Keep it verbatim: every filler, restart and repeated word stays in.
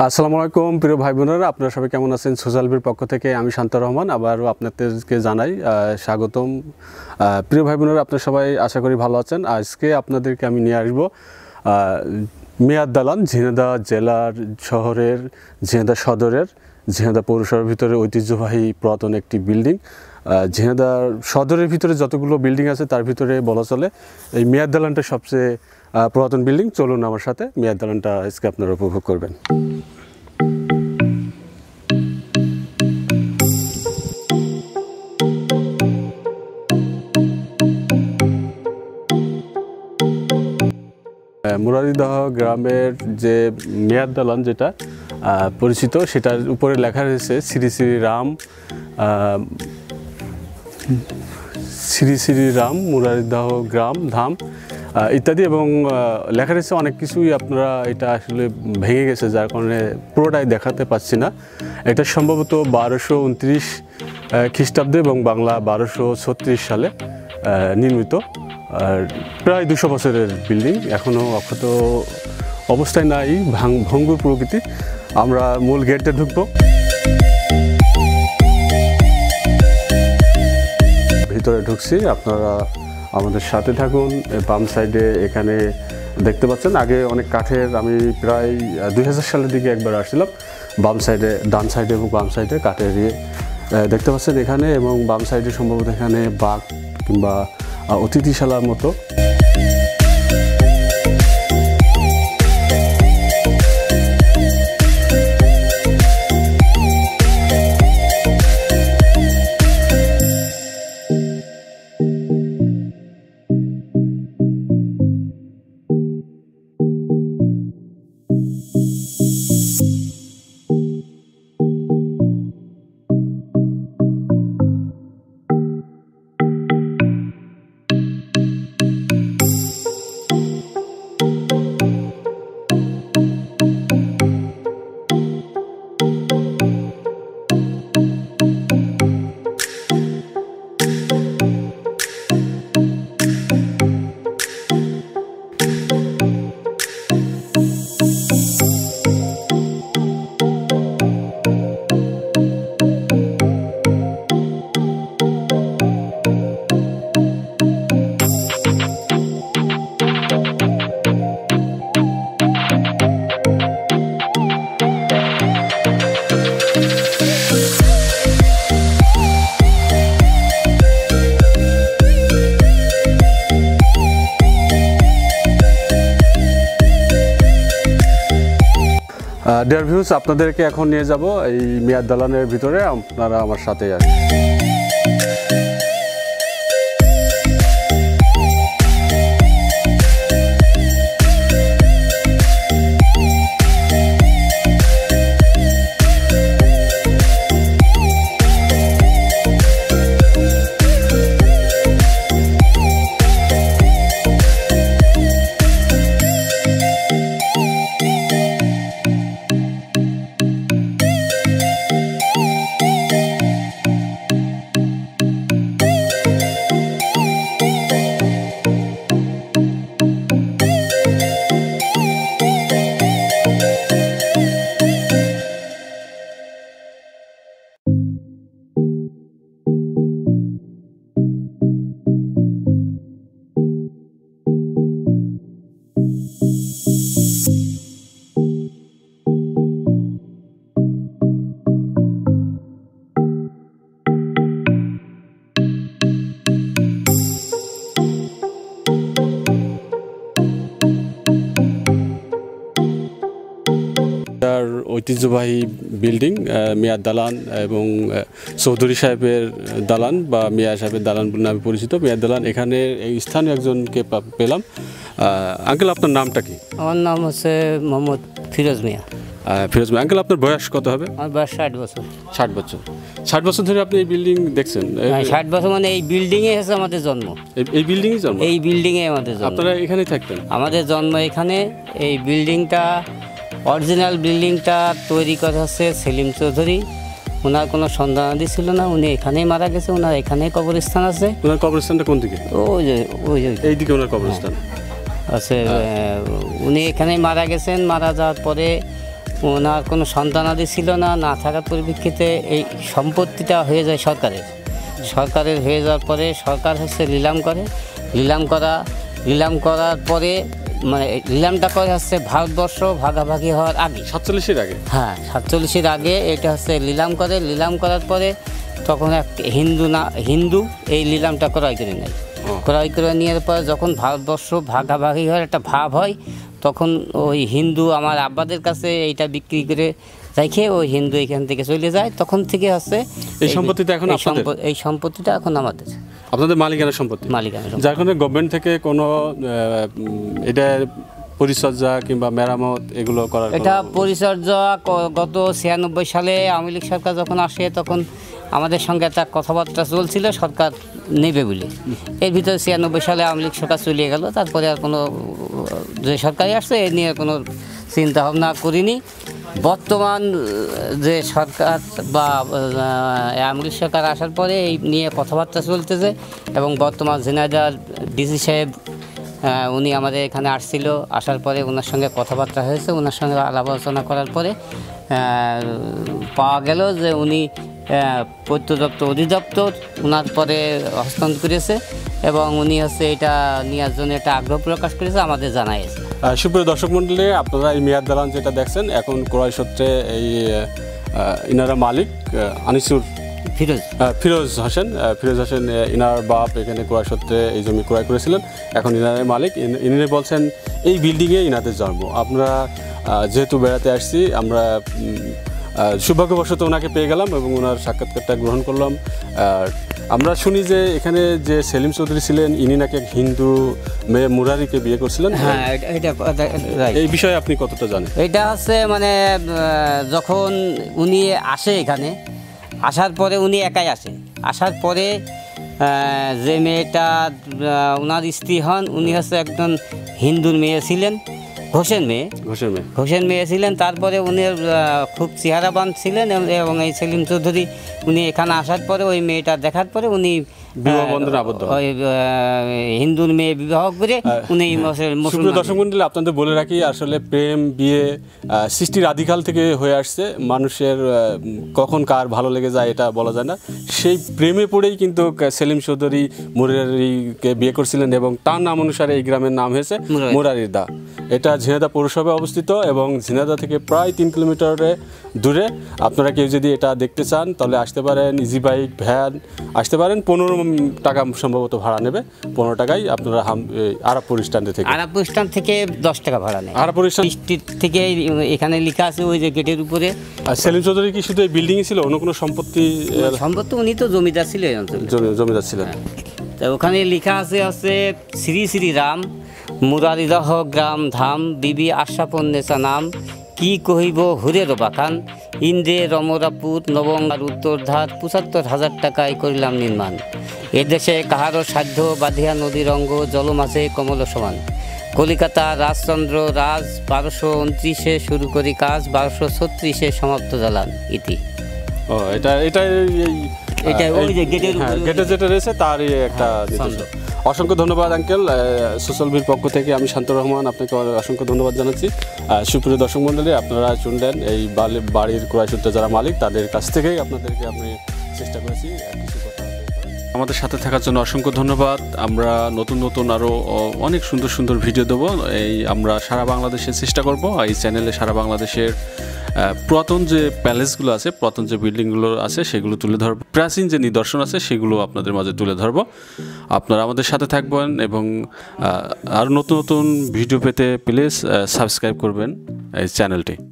আসসালামু আলাইকুম প্রিয় ভাই বোনেরা, আপনারা সবাই কেমন আছেন? সোশ্যালবির পক্ষ থেকে আমি শান্ত রহমান আবারও আপনাদেরকে জানাই স্বাগতম। প্রিয় ভাই বোনেরা, আপনারা সবাই আশা করি ভালো আছেন। আজকে আপনাদেরকে আমি নিয়ে আসবো মেয়াদ দালান, ঝিনাইদহ জেলার শহরের ঝিনাইদহ সদরের ঝিনাইদহ পৌরসভার ভিতরে ঐতিহ্যবাহী পুরাতন একটি বিল্ডিং। ঝিনাইদহ সদরের ভিতরে যতগুলো বিল্ডিং আছে তার ভিতরে বলা চলে এই মেয়াদ দালানটা সবচেয়ে পুরাতন বিল্ডিং। চলুন আমার সাথে মেয়াদ দালানটা আজকে আপনারা উপভোগ করবেন। মুরারিদহ গ্রামের যে মেয়াদ দালান যেটা পরিচিত, সেটার উপরে লেখা রয়েছে শ্রী শ্রী রাম শ্রী শ্রী রাম মুরারিদহ গ্রাম ধাম ইত্যাদি, এবং লেখা রয়েছে অনেক কিছুই। আপনারা এটা আসলে ভেঙে গেছে, যার কারণে পুরোটাই দেখাতে পাচ্ছি না। এটা সম্ভবত বারোশো উনত্রিশ খ্রিস্টাব্দে এবং বাংলা বারোশো ছত্রিশ সালে নির্মিত। আর প্রায় দুশো বছরের বিল্ডিং, এখনও অক্ষত অবস্থায় নাই, ভাঙ ভঙ্গুর প্রকৃতি। আমরা মূল গেটে ঢুকবো, ভিতরে ঢুকছি। আপনারা আমাদের সাথে থাকুন। বাম সাইডে এখানে দেখতে পাচ্ছেন, আগে অনেক কাঠের, আমি প্রায় দুই হাজার সালের দিকে একবার আসছিলাম। বাম সাইডে, ডান সাইডে এবং বাম সাইডে কাঠের ইয়ে দেখতে পাচ্ছেন এখানে, এবং বাম সাইডে সম্ভবত এখানে বাঘ কিংবা অতিথিশালার মতো। ডিয়ার ভিউস, আপনাদেরকে এখন নিয়ে যাব এই মেয়াদ দালানের ভিতরে। আপনারা আমার সাথে আসেন। ঐতিহ্যবাহী বিল্ডিং মেয়াদ দালান এবং চৌধুরী সাহেবের দালান বা মিয়া সাহেবের দালান নামে পরিচিত মেয়াদ দালান। এখানে এই স্থানীয় একজনকে পেলাম। আঙ্কেল, আপনার নামটা কি? আমার নাম হচ্ছে মোহাম্মদ ফিরোজ মিয়া। ফিরোজ মিয়া। আঙ্কেল, আপনার বয়স কত হবে? আমার বয়স ষাট বছর। ষাট বছর ষাট বছর ধরে আপনি এই বিল্ডিং দেখছেন? ষাট বছর মানে এই বিল্ডিংয়ে হচ্ছে আমাদের জন্ম। এই বিল্ডিংয়ে জন্ম? এই বিল্ডিংয়ে আমাদের জন্ম। আপনারা এখানেই থাকতেন? আমাদের জন্ম এখানে। এই বিল্ডিংটা, অরিজিনাল বিল্ডিংটা তৈরি করা হচ্ছে সেলিম চৌধুরী। ওনার কোনো সন্ধানাদি ছিল না, উনি এখানেই মারা গেছে। ওনার এখানেই কবরস্থান আছে। ওনার কবরস্থানটা কোন দিকে? ওই যে ওই যে এইদিকে ওনার কবরস্থান আছে। উনি এখানেই মারা গেছেন। মারা যাওয়ার পরে ওনার কোনো সন্তানাদি ছিল না, না থাকার পরিপ্রেক্ষিতে এই সম্পত্তিটা হয়ে যায় সরকারের। সরকারের হয়ে যাওয়ার পরে সরকার হচ্ছে নিলাম করে, নিলাম করা নিলাম করার পরে মানে নিলামটা করে হচ্ছে ভারতবর্ষ ভাগাভাগি হওয়ার আগে, সাতচল্লিশের আগে। হ্যাঁ সাতচল্লিশের আগে এটা হচ্ছে নিলাম করে। নিলাম করার পরে তখন এক হিন্দু না হিন্দু এই নিলামটা ক্রয় করে নেয়। ক্রয় করে নেওয়ার পরে যখন ভারতবর্ষ ভাগাভাগি হওয়ার একটা ভাব হয়, তখন ওই হিন্দু আমার আব্বাদের কাছে এইটা বিক্রি করে রেখে ওই হিন্দু এখান থেকে চলে যায়। তখন থেকে হচ্ছে এই সম্পত্তিটা এখন এই আপনাদের? সম্প- এই সম্পত্তিটা এখন আমাদের আপনাদের মালিকানা সম্পত্তি, মালিকানা সম্পত্তি। যার কারণে গভর্নমেন্ট থেকে কোনো আহ, উম, এটা পরিচর্যা কিংবা মেরামত এগুলো করার এটা কোনো- পরিচর্যা ক- গত ছিয়ানব্বই সালে আওয়ামী লীগ সরকার যখন আসে তখন আমাদের সঙ্গে একটা কথাবার্তা চলছিল সরকার নেবে বলে। এর ভিতরে ছিয়ানব্বই সালে আওয়ামী লীগ সরকার চলে গেল, তারপরে আর কোনো যে সরকারই আসছে এ নিয়ে কোনো চিন্তা ভাবনা করিনি। বর্তমান আহ, যে সরকার বা আহ, আওয়ামী লীগ সরকার আসার পরে এই নিয়ে কথাবার্তা চলতেছে এবং বর্তমান ঝিনাইদহ ডিসি সাহেব আহ, উনি আমাদের এখানে আসছিল, আসার পরে ওনার সঙ্গে কথাবার্তা হয়েছে। ওনার সঙ্গে আলাপ আলোচনা করার পরে আহ, পাওয়া গেল যে উনি আহ, পূর্ত দপ্তর অধিদপ্তর ওনার পরে হস্তান্তর করেছে এবং উনি হচ্ছে এটা নেওয়ার জন্য একটা আগ্রহ প্রকাশ করেছে, আমাদের জানাইছে। আহ, সুপ্রিয় দর্শক মণ্ডলী, আপনারা এই মেয়াদ দালান যেটা দেখছেন এখন ক্রয় সূত্রে এই আহ, ইনারা মালিক আহ, আনিসুর ফিরোজ আহ, ফিরোজ হোসেন আহ, ফিরোজ হোসেন আহ, ইনার বাপ এখানে ক্রয় সূত্রে এই জমি ক্রয় করেছিলেন। এখন ইনারের মালিক। ইন- ইনি বলছেন এই বিল্ডিংয়ে ইনাদের জন্ম। আমরা আহ, যেহেতু বেড়াতে আসছি, আমরা উম, আহ, সৌভাগ্যবশত ওনাকে পেয়ে গেলাম এবং ওনার সাক্ষাৎকারটা গ্রহণ করলাম। আর আমরা শুনি যে এখানে যে সেলিম চৌধুরী ছিলেন ইনি নাকি এক হিন্দু মেয়ে মুরারিকে বিয়ে করছিলেন। হ্যাঁ এটা- এটা right। এই বিষয়ে আপনি কতটা জানেন? এটা হচ্ছে মানে আহ, যখন উনি আসে এখানে, আসার পরে উনি একাই আসে। আসার পরে আহ, যে মেয়েটা আহ, ওনার স্ত্রী হন উনি হচ্ছে একজন হিন্দুর মেয়ে ছিলেন, হোসেন মেয়ে ঘোষের মেয়ে। হোসেন মেয়ে ছিলেন। তারপরে উনি আহ, খুব চেহারাবান ছিলেন এবং- এবং এই সেলিম চৌধুরী উনি এখানে আসার পরে ওই মেয়েটা দেখার পরে উনি বিবাহ বন্ধনে আবদ্ধ হন। ওই আহ, হিন্দুর মেয়ে বিবাহ করে উনি মুসল- সুপ্রিয় মুসলমান। দর্শক মণ্ডলী, আপনাদের বলে রাখি আসলে প্রেম বিয়ে আহ, সৃষ্টির আদিকাল থেকে হয়ে আসছে। মানুষের আহ, কখন কার ভালো লেগে যায় এটা বলা যায় না। সেই প্রেমে পড়েই কিন্তু ক- সেলিম চৌধুরী মুরারিকে বিয়ে করছিলেন এবং তার নাম অনুসারে এই গ্রামের নাম হয়েছে মুরারি। মুরারির দা। এটা ঝিনাইদহ পৌরসভায় অবস্থিত এবং ঝিনাইদহ থেকে প্রায় তিন কিলোমিটারে দূরে। আপনারা কেউ যদি এটা দেখতে চান তাহলে আসতে পারেন, ইজি বাইক ভ্যান আসতে পারেন। পনেরো টাকা সম্ভবত ভাড়া নেবে, পনেরো টাকায় আপনারা হাম এই আরাপুর স্ট্যান্ডে থেকে আরাপুর স্ট্যান্ড থেকে দশ টাকা ভাড়া নেয়। আরাপুর স্ট্যান্ড। বৃষ্টির থেকে এখানে লেখা আছে ওই যে গেটের উপরে। আর সেলিম চৌধুরী কি শুধু এই বিল্ডিংই ছিল, অন্য কোনো সম্পত্তি আহ, সম্ভবত উনি তো জমিদার ছিল এই অঞ্চলে। জমি- জমিদার ছিলেন? তা ওখানে লেখা আছে আছে শ্রী শ্রী রাম মুরারিদহ গ্রাম ধাম বিবি আশাপন্নেচা নাম কি কহিব হুরের বাখান ইন্দ্রে রমরাপুর নবঙ্গার উত্তরধার পঁচাত্তর হাজার টাকায় করিলাম নির্মাণ। এদেশে কাহারও সাধ্য বাঁধিয়া নদীর অঙ্গ জলমাছে কমল সমান। কলিকাতা রাজচন্দ্র রাজ বারোশো উনত্রিশে শুরু করি কাজ বারোশো ছত্রিশে সমাপ্ত জ্বালান ইতি। ও এটা এটা এই এটা ওই যে গেটের হ্যাঁ, উপরে- গেটে যেটা রয়েছে তারই একটা হ্যাঁ, নির্দেশ। ছন্দ। অসংখ্য ধন্যবাদ আঙ্কেল। সোশ্যালবির পক্ষ থেকে আমি শান্ত রহমান আপনাকে অসংখ্য ধন্যবাদ জানাচ্ছি। আহ, সুপ্রিয় দর্শক মণ্ডলী, আপনারা শুনলেন এই বালি- বাড়ির ক্রয় সূত্রে যারা মালিক তাদের কাছ থেকেই আপনাদেরকে আমি চেষ্টা করেছি আহ, কিছু কথা বলতে। আমাদের সাথে থাকার জন্য অসংখ্য ধন্যবাদ। আমরা নতুন নতুন আরও অনেক সুন্দর সুন্দর ভিডিও দেবো। এই আমরা সারা বাংলাদেশে চেষ্টা করব এই চ্যানেলে সারা বাংলাদেশের আহ, পুরাতন যে প্যালেসগুলো আছে, পুরাতন যে বিল্ডিংগুলো আছে সেগুলো তুলে ধরবো, প্রাচীন যে নিদর্শন আছে সেগুলো আপনাদের মাঝে তুলে ধরবো। আপনারা আমাদের সাথে থাকবেন এবং আরও নতুন নতুন ভিডিও পেতে প্লিজ সাবস্ক্রাইব করবেন এই চ্যানেলটি।